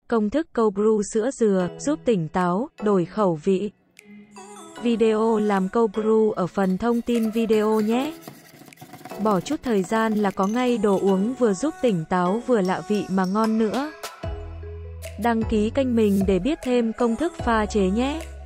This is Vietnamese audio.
Công thức cold brew sữa dừa, giúp tỉnh táo, đổi khẩu vị. Video làm cold brew ở phần thông tin video nhé. Bỏ chút thời gian là có ngay đồ uống vừa giúp tỉnh táo vừa lạ vị mà ngon nữa. Đăng ký kênh mình để biết thêm công thức pha chế nhé.